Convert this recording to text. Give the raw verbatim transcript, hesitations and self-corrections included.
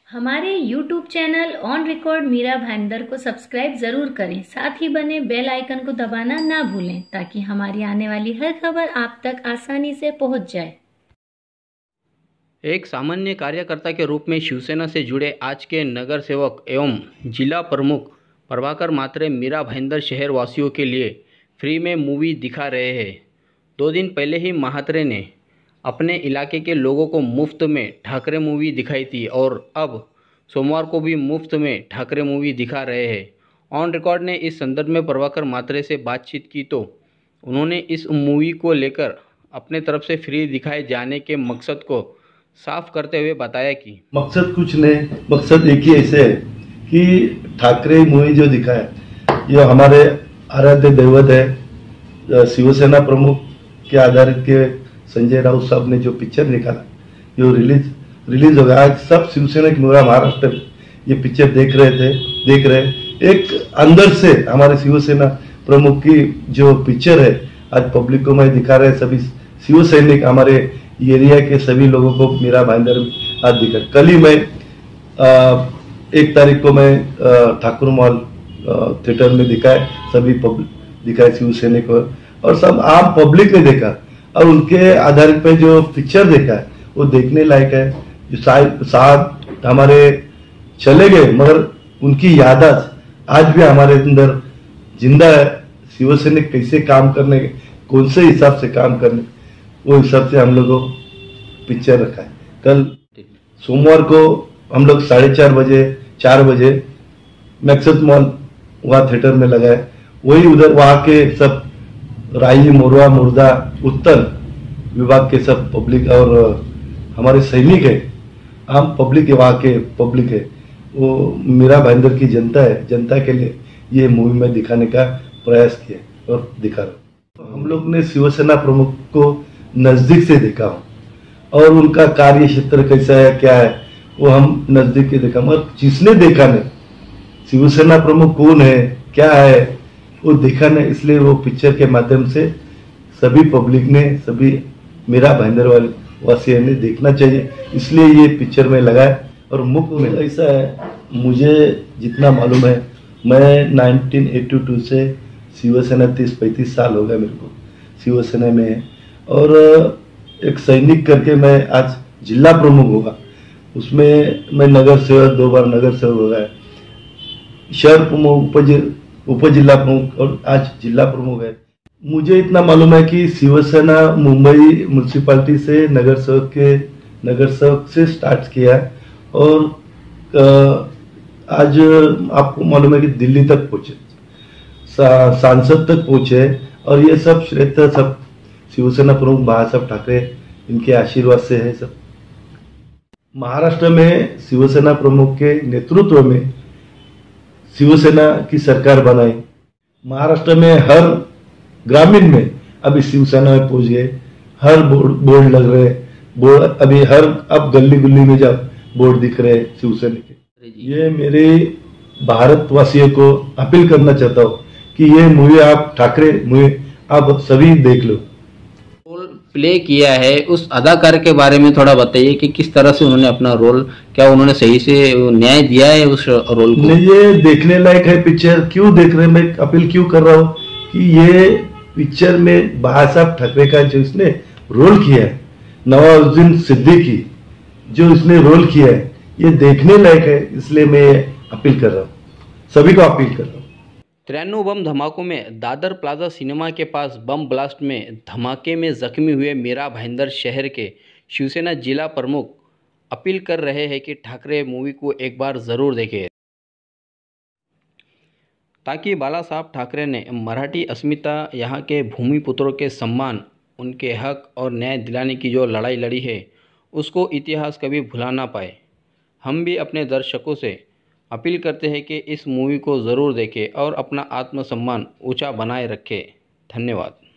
हमारे YouTube channel on record Mira Bhayandar को subscribe जरूर करें, साथ ही बने बेल आइकन को दबाना ना भूलें ताकि हमारी आने वाली हर खबर आप तक आसानी से पहुंच जाए। एक सामान्य कार्यकर्ता के रूप में शिवसेना से जुड़े आज के नगर सेवक एवं जिला प्रमुख प्रभाकर म्हात्रे मीरा भाईंदर शहर वासियों के लिए फ्री में मूवी दिखा रहे हैं। दो दिन पहले ही म्हात्रे ने अपने इलाके के लोगों को मुफ्त में ठाकरे मूवी दिखाई थी और अब सोमवार को भी मुफ्त में ठाकरे मूवी दिखा रहे हैं। ऑन रिकॉर्ड ने इस संदर्भ में प्रभाकर म्हात्रे से बातचीत की तो उन्होंने इस मूवी को लेकर अपने तरफ से फ्री दिखाए जाने के मकसद को साफ करते हुए बताया कि मकसद कुछ नहीं, मकसद एक ही ऐसे है कि ठाकरे मूवी जो दिखाया ये हमारे आराध्य दैवत है, शिवसेना प्रमुख के आधारित के संजय राउत साहब ने जो पिक्चर निकाला जो रिलीज रिलीज हो गया। आज सब शिवसेना की पूरा महाराष्ट्र ये पिक्चर देख रहे थे देख रहे एक अंदर से हमारे शिवसेना प्रमुख की जो पिक्चर है आज पब्लिक को मैं दिखा रहे सभी शिव सैनिक हमारे एरिया के सभी लोगों को मीरा भाईंदर आज दिखा। कल ही मैं आ, एक तारीख को मैं ठाकुर मॉल थिएटर में दिखाए सभी पब्लिक दिखाए शिव सैनिक को और सब आम पब्लिक ने देखा और उनके आधारित पे जो पिक्चर देखा है वो देखने लायक है। जो साथ हमारे चले गए मगर उनकी यादाश्त आज भी हमारे अंदर जिंदा है। शिवसैनिक कैसे काम करने कौन से हिसाब से काम करने वो हिसाब से हम लोग को पिक्चर रखा है। कल सोमवार को हम लोग साढ़े चार बजे चार बजे मैक्सत मॉल वहाँ थिएटर में लगा है। वही उधर वहाँ के सब राई मोरवा मुर्दा उत्तर विभाग के सब पब्लिक और हमारे सैनिक है आम पब्लिक है वहाँ के पब्लिक है वो मीरा भाईंदर की जनता है। जनता के लिए ये मूवी में दिखाने का प्रयास किया और दिखा रहा। हम लोग ने शिवसेना प्रमुख को नजदीक से देखा हूँ और उनका कार्य क्षेत्र कैसा है क्या है वो हम नजदीक से देखा मगर जिसने देखा नहीं शिवसेना प्रमुख कौन है क्या है वो देखा नहीं, इसलिए वो पिक्चर के माध्यम से सभी पब्लिक ने सभी मीरा भाईंदर वाले वासियों ने देखना चाहिए, इसलिए ये पिक्चर में लगाए। और मुफ्त में ऐसा है मुझे जितना मालूम है मैं नाइनटीन एटी टू से शिवसेना तीस पैंतीस साल हो गया मेरे को शिवसेना में है और एक सैनिक करके मैं आज जिला प्रमुख होगा उसमें मैं नगर सेवक दो बार नगर सेवक हो गया शहर प्रमुख उप उप जिला प्रमुख और आज जिला प्रमुख है। मुझे इतना मालूम है कि शिवसेना मुंबई म्यूनसिपालिटी से नगर सेवक के नगर सेवक से स्टार्ट किया और आज आपको मालूम है कि दिल्ली तक पहुंचे सा, सांसद तक पहुंचे और ये सब श्रेय सब शिवसेना प्रमुख बाळासाहेब ठाकरे इनके आशीर्वाद से है। सब महाराष्ट्र में शिवसेना प्रमुख के नेतृत्व में शिवसेना की सरकार बनाई। महाराष्ट्र में हर ग्रामीण में अभी शिवसेना में पहुंच गए, हर बोर्ड बोर्ड लग रहे बोर्ड अभी हर अब गली गुल्ली में जब बोर्ड दिख रहे शिवसेना के। ये मेरे भारतवासियों को अपील करना चाहता हूँ कि ये मूवी आप ठाकरे मूवी आप सभी देख लो। रोल प्ले किया है उस अदाकार के बारे में थोड़ा बताइए कि किस तरह से उन्होंने अपना रोल क्या उन्होंने सही से न्याय दिया है उस रोल को। नहीं ये देखने लायक है पिक्चर। क्यों देख रहे हैं मैं अपील क्यों कर रहा हूँ कि ये पिक्चर में बाळासाहेब ठाकरे का जो इसने रोल किया है नवाजुद्दीन सिद्दीकी जो इसने रोल किया है ये देखने लायक है, इसलिए मैं अपील कर रहा हूँ सभी को अपील कर रहा हूँ। तिरानवे बम धमाकों में दादर प्लाजा सिनेमा के पास बम ब्लास्ट में धमाके में जख्मी हुए मीरा भाईंदर शहर के शिवसेना जिला प्रमुख अपील कर रहे हैं कि ठाकरे मूवी को एक बार ज़रूर देखें ताकि बाला साहब ठाकरे ने मराठी अस्मिता यहाँ के भूमिपुत्रों के सम्मान उनके हक और न्याय दिलाने की जो लड़ाई लड़ी है उसको इतिहास कभी भुला ना पाए। हम भी अपने दर्शकों से अपील करते हैं कि इस मूवी को ज़रूर देखें और अपना आत्मसम्मान ऊंचा बनाए रखें। धन्यवाद।